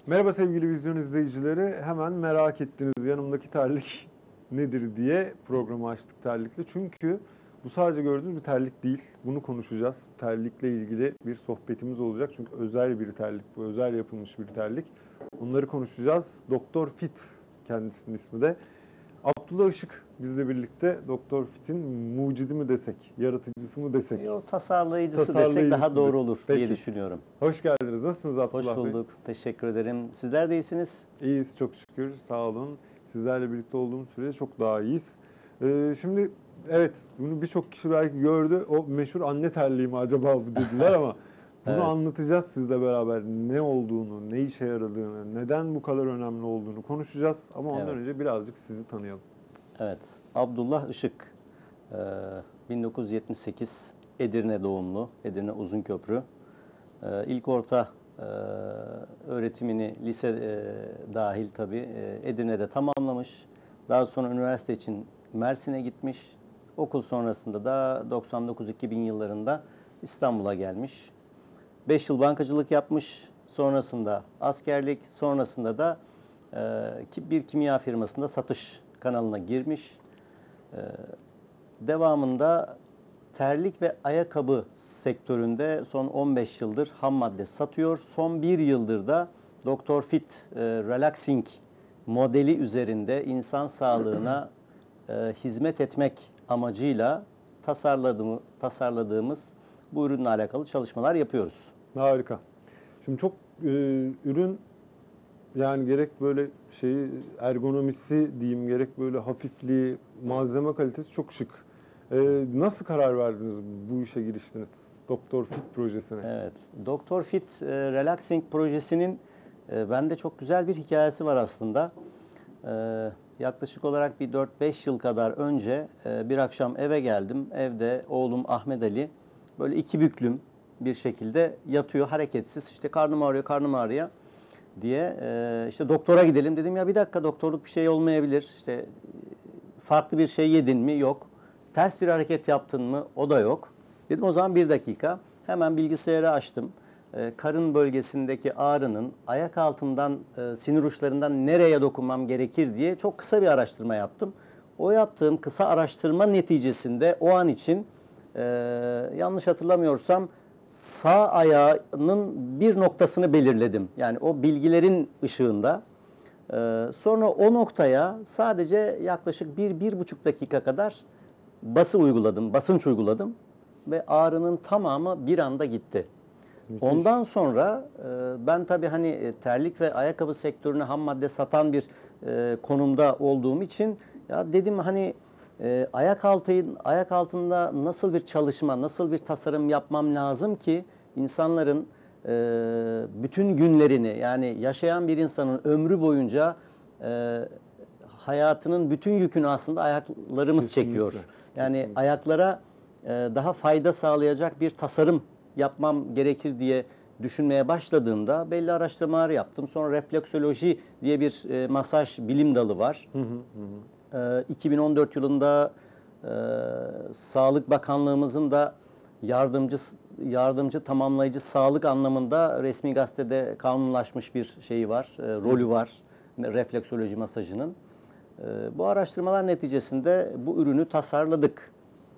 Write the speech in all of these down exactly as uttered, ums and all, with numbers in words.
Merhaba sevgili vizyon izleyicileri. Hemen merak ettiniz yanımdaki terlik nedir diye programı açtık terlikle. Çünkü bu sadece gördüğünüz bir terlik değil. Bunu konuşacağız. Terlikle ilgili bir sohbetimiz olacak. Çünkü özel bir terlik bu. Özel yapılmış bir terlik. Bunları konuşacağız. Doktor Fit kendisinin ismi de. Abdullah Işık bizle birlikte. Doktor Fit'in mucidi mi desek, yaratıcısı mı desek? Yo, tasarlayıcısı, Tasarlayıcısı desek daha doğru desek. olur Peki. diye düşünüyorum. Hoş geldiniz. Nasılsınız Abdullah Hoş Bey? bulduk. Teşekkür ederim. Sizler de iyisiniz. İyiyiz çok şükür. Sağ olun. Sizlerle birlikte olduğumuz sürede çok daha iyiyiz. Ee, şimdi evet bunu birçok kişi belki gördü. O meşhur anne terliği mi acaba bu dediler ama bunu Evet. anlatacağız sizle beraber. Ne olduğunu, ne işe yaradığını, neden bu kadar önemli olduğunu konuşacağız. Ama ondan Evet. önce birazcık sizi tanıyalım. Evet. Abdullah Işık. Ee, bin dokuz yüz yetmiş sekiz Edirne doğumlu. Edirne Uzunköprü. Ee, İlk orta e, öğretimini lise e, dahil tabii e, Edirne'de tamamlamış. Daha sonra üniversite için Mersin'e gitmiş. Okul sonrasında da doksan dokuz iki bin yıllarında İstanbul'a gelmiş. beş yıl bankacılık yapmış. Sonrasında askerlik, sonrasında da e, bir kimya firmasında satış kanalına girmiş. E, devamında terlik ve ayakkabı sektöründe son on beş yıldır ham madde satıyor. Son bir yıldır da Doktor Fit e, Relaxing modeli üzerinde insan sağlığına e, hizmet etmek amacıyla tasarladığımız, tasarladığımız bu ürünle alakalı çalışmalar yapıyoruz. Harika. Şimdi çok e, ürün yani gerek böyle şeyi ergonomisi diyeyim gerek böyle hafifliği, malzeme kalitesi çok şık. Ee, nasıl karar verdiniz bu işe giriştiniz? Doktor Fit projesine. Evet, Doktor Fit e, Relaxing projesinin e, bende çok güzel bir hikayesi var aslında. E, yaklaşık olarak bir dört beş yıl kadar önce e, bir akşam eve geldim. Evde oğlum Ahmet Ali böyle iki büklüm bir şekilde yatıyor, hareketsiz. İşte karnım ağrıyor, karnım ağrıyor diye e, işte doktora gidelim dedim. Ya bir dakika, doktorluk bir şey olmayabilir. İşte farklı bir şey yedin mi? Yok. Ters bir hareket yaptın mı? O da yok. Dedim o zaman bir dakika. Hemen bilgisayarı açtım. Ee, karın bölgesindeki ağrının ayak altından, e, sinir uçlarından nereye dokunmam gerekir diye çok kısa bir araştırma yaptım. O yaptığım kısa araştırma neticesinde o an için e, yanlış hatırlamıyorsam sağ ayağının bir noktasını belirledim. Yani o bilgilerin ışığında. Ee, sonra o noktaya sadece yaklaşık bir, bir buçuk dakika kadar bası uyguladım, basınç uyguladım ve ağrının tamamı bir anda gitti. Müthiş. Ondan sonra e, ben tabii hani terlik ve ayakkabı sektörüne ham madde satan bir e, konumda olduğum için ya dedim hani e, ayak altı ayak altında nasıl bir çalışma, nasıl bir tasarım yapmam lazım ki insanların e, bütün günlerini, yani yaşayan bir insanın ömrü boyunca e, hayatının bütün yükünü aslında ayaklarımız Kesinlikle, çekiyor. Yani kesinlikle. ayaklara e, daha fayda sağlayacak bir tasarım yapmam gerekir diye düşünmeye başladığımda belli araştırmalar yaptım. Sonra refleksoloji diye bir e, masaj bilim dalı var. Hı hı hı. E, iki bin on dört yılında e, Sağlık Bakanlığımızın da yardımcı yardımcı tamamlayıcı sağlık anlamında resmi gazetede kanunlaşmış bir şeyi var, e, rolü var refleksoloji masajının. E, bu araştırmalar neticesinde bu ürünü tasarladık.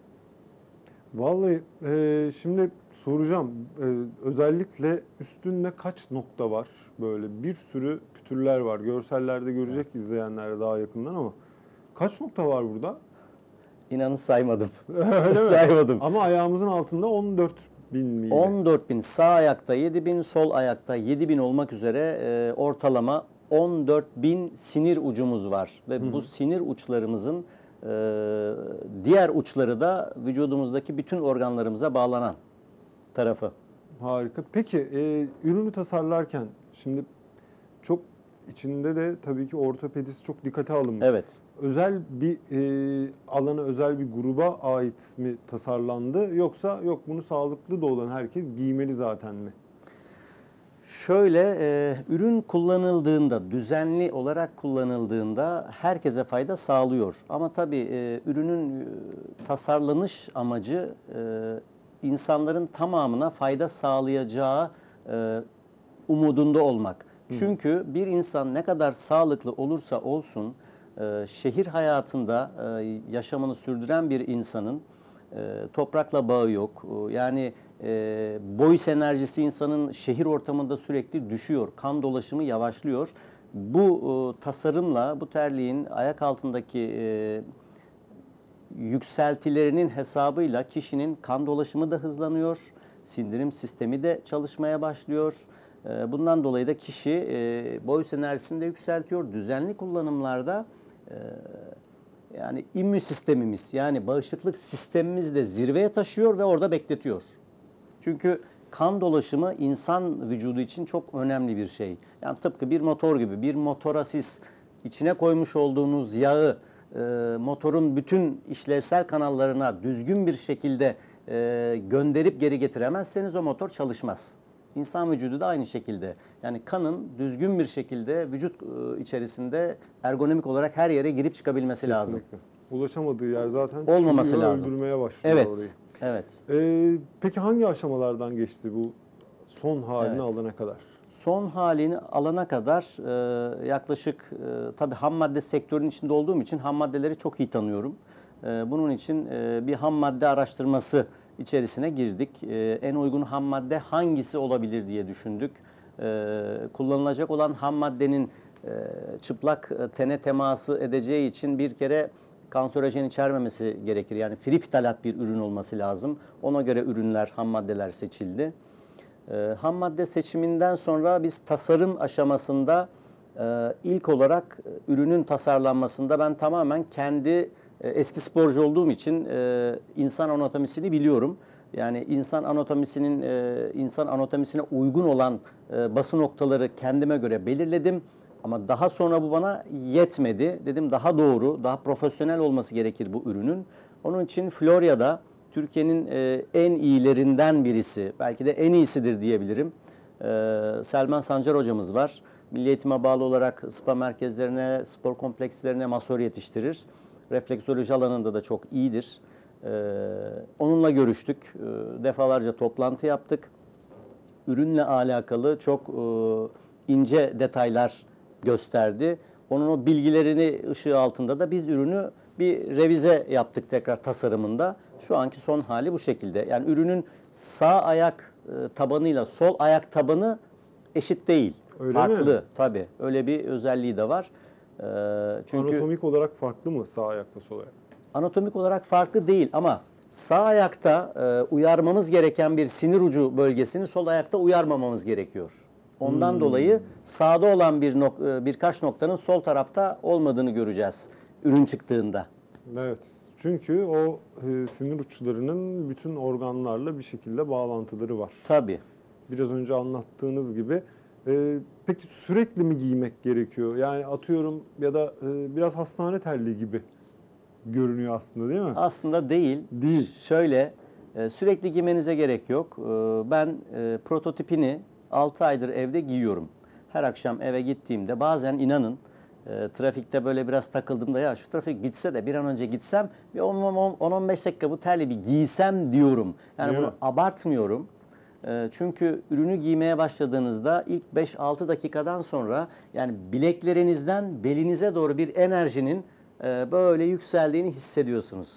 Vallahi e, şimdi soracağım. E, özellikle üstünde kaç nokta var? Böyle bir sürü pütürler var. Görsellerde görecek Evet. izleyenler daha yakından ama kaç nokta var burada? İnanın saymadım. Öyle mi? Saymadım. Ama ayağımızın altında on dört bin miydi? on dört bin sağ ayakta, yedi bin sol ayakta, yedi bin olmak üzere e, ortalama on dört bin sinir ucumuz var. Ve Hı. bu sinir uçlarımızın e, diğer uçları da vücudumuzdaki bütün organlarımıza bağlanan tarafı. Harika. Peki e, ürünü tasarlarken şimdi çok içinde de tabii ki ortopedisi çok dikkate alınmış. Evet. Özel bir e, alana, özel bir gruba ait mi tasarlandı yoksa yok bunu sağlıklı da olan herkes giymeli zaten mi? Şöyle, e, ürün kullanıldığında, düzenli olarak kullanıldığında herkese fayda sağlıyor. Ama tabii e, ürünün e, tasarlanış amacı e, insanların tamamına fayda sağlayacağı e, umudunda olmak. Çünkü bir insan ne kadar sağlıklı olursa olsun, e, şehir hayatında e, yaşamını sürdüren bir insanın e, toprakla bağı yok. E, Yani e, boyus enerjisi insanın şehir ortamında sürekli düşüyor. Kan dolaşımı yavaşlıyor. Bu e, tasarımla, bu terliğin ayak altındaki e, yükseltilerinin hesabıyla kişinin kan dolaşımı da hızlanıyor, sindirim sistemi de çalışmaya başlıyor. Ee, Bundan dolayı da kişi e, boyus enerjisini de yükseltiyor. Düzenli kullanımlarda e, yani immün sistemimiz, yani bağışıklık sistemimiz de zirveye taşıyor ve orada bekletiyor. Çünkü kan dolaşımı insan vücudu için çok önemli bir şey. Yani tıpkı bir motor gibi. Bir motora siz içine koymuş olduğunuz yağı e, motorun bütün işlevsel kanallarına düzgün bir şekilde e, gönderip geri getiremezseniz o motor çalışmaz. İnsan vücudu da aynı şekilde. Yani kanın düzgün bir şekilde vücut e, içerisinde ergonomik olarak her yere girip çıkabilmesi lazım. Kesinlikle. Ulaşamadığı yer zaten Olmaması çürüyor, lazım. öldürmeye başlıyor Evet. orayı. Evet. Ee, peki hangi aşamalardan geçti bu son halini Evet. alana kadar? Son halini alana kadar e, yaklaşık e, tabii ham madde sektörünün içinde olduğum için ham maddeleri çok iyi tanıyorum. E, bunun için e, bir ham madde araştırması içerisine girdik. E, en uygun ham madde hangisi olabilir diye düşündük. E, kullanılacak olan ham maddenin e, çıplak e, tene teması edeceği için bir kere kanserojen içermemesi gerekir. Yani free fitalat bir ürün olması lazım. Ona göre ürünler, ham maddeler seçildi. E, ham madde seçiminden sonra biz tasarım aşamasında e, ilk olarak e, ürünün tasarlanmasında ben tamamen kendi e, eski sporcu olduğum için e, insan anatomisini biliyorum. Yani insan anatomisinin e, insan anatomisine uygun olan e, bası noktaları kendime göre belirledim. Ama daha sonra bu bana yetmedi. Dedim daha doğru, daha profesyonel olması gerekir bu ürünün. Onun için Florya'da Türkiye'nin e, en iyilerinden birisi, belki de en iyisidir diyebilirim. E, Selman Sancar hocamız var. Milli Eğitim'e bağlı olarak spa merkezlerine, spor komplekslerine masör yetiştirir. Refleksoloji alanında da çok iyidir. E, onunla görüştük. E, defalarca toplantı yaptık. Ürünle alakalı çok e, ince detaylar gösterdi. Onun o bilgilerini ışığı altında da biz ürünü bir revize yaptık tekrar tasarımında. Şu anki son hali bu şekilde. Yani ürünün sağ ayak e, tabanıyla sol ayak tabanı eşit değil. Öyle Farklı mi? tabii. Öyle bir özelliği de var. E, çünkü Anatomik olarak farklı mı sağ ayakla sol ayak? anatomik olarak farklı değil ama sağ ayakta e, uyarmamız gereken bir sinir ucu bölgesini sol ayakta uyarmamamız gerekiyor. Ondan Hmm. dolayı sağda olan bir nok- e, birkaç noktanın sol tarafta olmadığını göreceğiz ürün çıktığında. Evet. Çünkü o e, sinir uçlarının bütün organlarla bir şekilde bağlantıları var. Tabii. Biraz önce anlattığınız gibi. E, peki sürekli mi giymek gerekiyor? Yani atıyorum ya da e, biraz hastane terliği gibi görünüyor aslında, değil mi? Aslında değil. Değil. Şöyle e, sürekli giymenize gerek yok. E, Ben e, prototipini altı aydır evde giyiyorum. Her akşam eve gittiğimde bazen inanın e, trafikte böyle biraz takıldığımda ya şu trafik bitse de bir an önce gitsem bir on on beş dakika bu terliği bir giysem diyorum. Yani Değil bunu mi? abartmıyorum. E, Çünkü ürünü giymeye başladığınızda ilk beş altı dakikadan sonra yani bileklerinizden belinize doğru bir enerjinin e, böyle yükseldiğini hissediyorsunuz.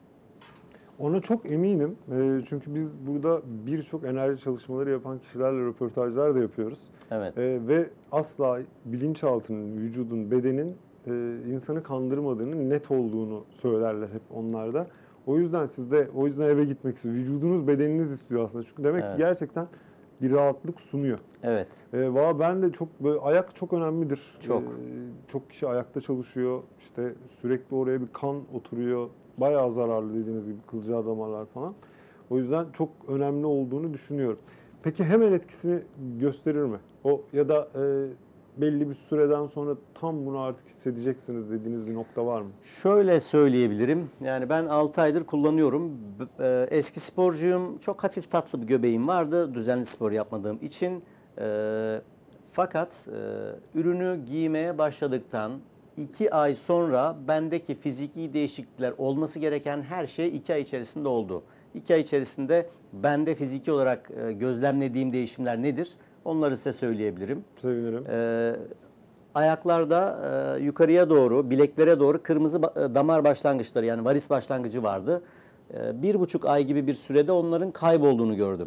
Ona çok eminim. E, çünkü biz burada birçok enerji çalışmaları yapan kişilerle röportajlar da yapıyoruz. Evet. E, ve asla bilinçaltının, vücudun, bedenin e, insanı kandırmadığını, net olduğunu söylerler hep onlar da. O yüzden siz de o yüzden eve gitmek istiyor. Vücudunuz, bedeniniz istiyor aslında. Çünkü demek Evet. ki gerçekten bir rahatlık sunuyor. Evet. E, valla ben de çok böyle ayak çok önemlidir. Çok. E, çok kişi ayakta çalışıyor. İşte sürekli oraya bir kan oturuyor. Bayağı zararlı dediğiniz gibi kılcal damarlar falan. O yüzden çok önemli olduğunu düşünüyorum. Peki hemen etkisini gösterir mi? O ya da e, belli bir süreden sonra tam bunu artık hissedeceksiniz dediğiniz bir nokta var mı? Şöyle söyleyebilirim. Yani ben altı aydır kullanıyorum. B- e, Eski sporcuyum. Çok hafif tatlı bir göbeğim vardı. Düzenli spor yapmadığım için. E, Fakat e, ürünü giymeye başladıktan iki ay sonra bendeki fiziki değişiklikler olması gereken her şey iki ay içerisinde oldu. iki ay içerisinde bende fiziki olarak e, gözlemlediğim değişimler nedir? Onları size söyleyebilirim. Sevinirim. Ee, ayaklarda e, yukarıya doğru, bileklere doğru kırmızı ba- damar başlangıçları, yani varis başlangıcı vardı. Ee, bir buçuk ay gibi bir sürede onların kaybolduğunu gördüm.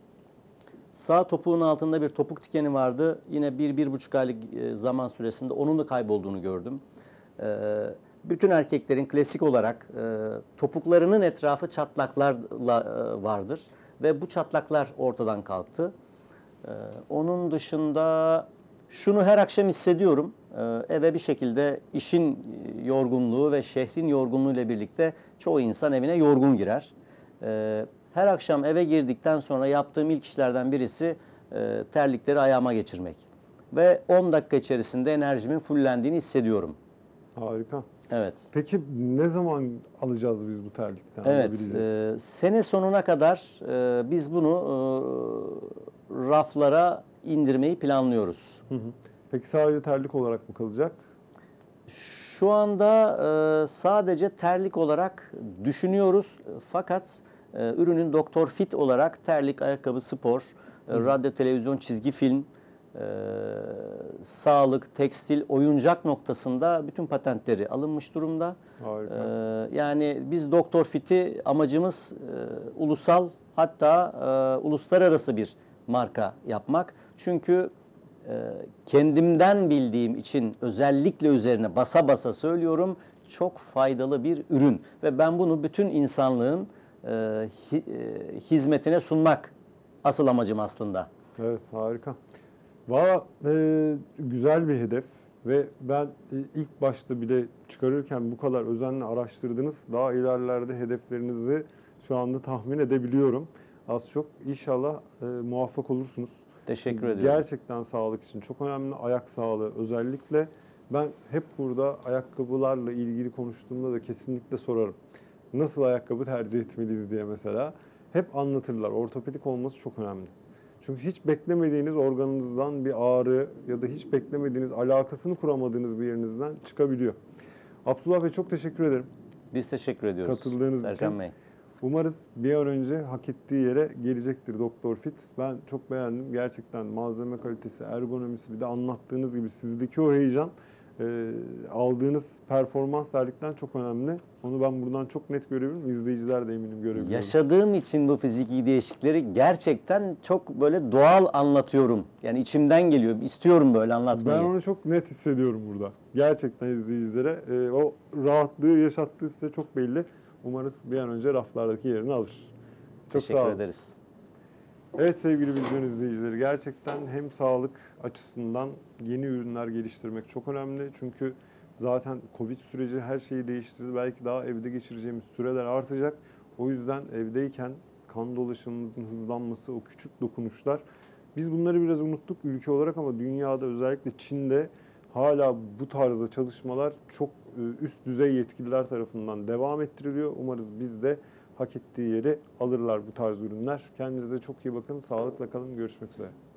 Sağ topuğun altında bir topuk dikeni vardı. Yine bir, bir buçuk aylık e, zaman süresinde onun da kaybolduğunu gördüm. Ee, bütün erkeklerin klasik olarak e, topuklarının etrafı çatlaklarla e, vardır. Ve bu çatlaklar ortadan kalktı. Ee, onun dışında şunu her akşam hissediyorum. Ee, eve bir şekilde işin yorgunluğu ve şehrin yorgunluğu ile birlikte çoğu insan evine yorgun girer. Ee, her akşam eve girdikten sonra yaptığım ilk işlerden birisi e, terlikleri ayağıma geçirmek. Ve on dakika içerisinde enerjimin fullendiğini hissediyorum. Harika. Evet. Peki ne zaman alacağız biz bu terlikten? Evet, Alabileceğiz? e, sene sonuna kadar e, biz bunu e, raflara indirmeyi planlıyoruz. Hı hı. Peki sadece terlik olarak mı kalacak? Şu anda e, sadece terlik olarak düşünüyoruz. Fakat e, ürünün Doktor Fit olarak terlik, ayakkabı, spor, e, radyo, televizyon, çizgi film, e, sağlık, tekstil, oyuncak noktasında bütün patentleri alınmış durumda. Harika. E, yani biz Doktor Fit'i amacımız e, ulusal, hatta e, uluslararası bir marka yapmak. Çünkü kendimden bildiğim için özellikle üzerine basa basa söylüyorum, çok faydalı bir ürün. Ve ben bunu bütün insanlığın e, hizmetine sunmak asıl amacım aslında. Evet, harika. Valla e, güzel bir hedef ve ben e, ilk başta bile çıkarırken bu kadar özenle araştırdınız. Daha ilerlerde hedeflerinizi şu anda tahmin edebiliyorum. Az çok inşallah e, muvaffak olursunuz. Teşekkür ediyorum. Gerçekten sağlık için çok önemli. Ayak sağlığı özellikle. Ben hep burada ayakkabılarla ilgili konuştuğumda da kesinlikle sorarım. Nasıl ayakkabı tercih etmeliyiz diye mesela. Hep anlatırlar. Ortopedik olması çok önemli. Çünkü hiç beklemediğiniz organınızdan bir ağrı ya da hiç beklemediğiniz, alakasını kuramadığınız bir yerinizden çıkabiliyor. Abdullah Bey çok teşekkür ederim. Biz teşekkür ediyoruz. Katıldığınız Serkan için. Bey. Umarız bir an önce hak ettiği yere gelecektir Doktor Fit. Ben çok beğendim. Gerçekten malzeme kalitesi, ergonomisi, bir de anlattığınız gibi sizdeki o heyecan, e, aldığınız performans terlikten çok önemli. Onu ben buradan çok net görebilirim. İzleyiciler de eminim görebiliyor. Yaşadığım için bu fiziki değişiklikleri gerçekten çok böyle doğal anlatıyorum. Yani içimden geliyor. İstiyorum böyle anlatmayı. Ben onu çok net hissediyorum burada. Gerçekten izleyicilere e, o rahatlığı yaşattığı size çok belli. Umarız bir an önce raflardaki yerini alır. Çok Teşekkür sağ olun. ederiz. Evet sevgili vizyon izleyicileri, gerçekten hem sağlık açısından yeni ürünler geliştirmek çok önemli. Çünkü zaten Covid süreci her şeyi değiştirdi. Belki daha evde geçireceğimiz süreler artacak. O yüzden evdeyken kan dolaşımımızın hızlanması, o küçük dokunuşlar. Biz bunları biraz unuttuk ülke olarak ama dünyada, özellikle Çin'de hala bu tarzda çalışmalar çok üst düzey yetkililer tarafından devam ettiriliyor. Umarız biz de hak ettiği yeri alırlar bu tarz ürünler. Kendinize çok iyi bakın. Sağlıkla kalın. Görüşmek üzere.